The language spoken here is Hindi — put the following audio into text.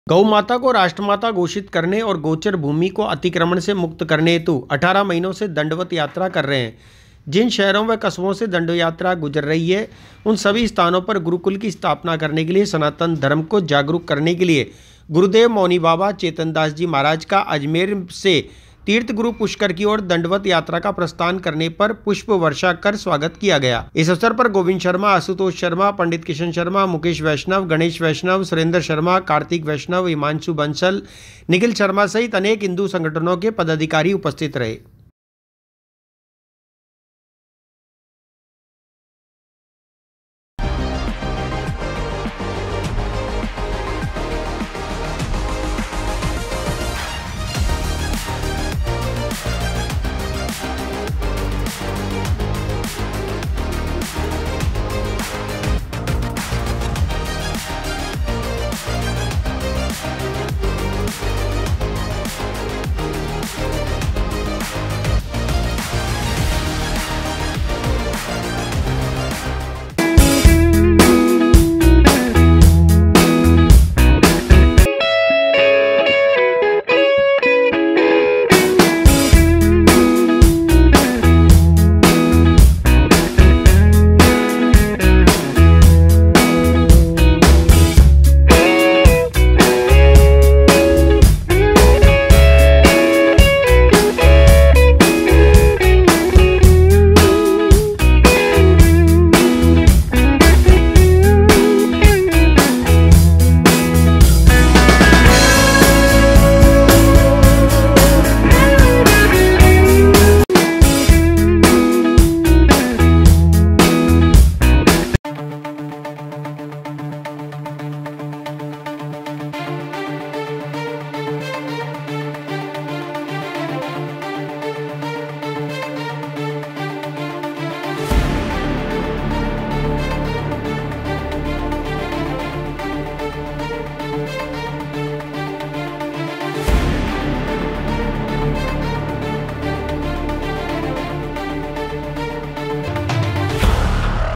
गौ माता को राष्ट्रमाता घोषित करने और गोचर भूमि को अतिक्रमण से मुक्त करने हेतु 18 महीनों से दंडवत यात्रा कर रहे हैं। जिन शहरों व कस्बों से दंड यात्रा गुजर रही है, उन सभी स्थानों पर गुरुकुल की स्थापना करने के लिए सनातन धर्म को जागरूक करने के लिए गुरुदेव मौनी बाबा चेतन दास जी महाराज का अजमेर से तीर्थ गुरु पुष्कर की ओर दंडवत यात्रा का प्रस्थान करने पर पुष्प वर्षा कर स्वागत किया गया। इस अवसर पर गोविंद शर्मा, आशुतोष शर्मा, पंडित किशन शर्मा, मुकेश वैष्णव, गणेश वैष्णव, सुरेंद्र शर्मा, कार्तिक वैष्णव, हिमांशु बंसल, निखिल शर्मा सहित अनेक हिंदू संगठनों के पदाधिकारी उपस्थित रहे।